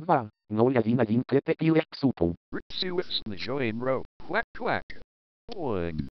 Va, noi adina din crepe io ex supum. Ritsuits the join row. Quack quack. One.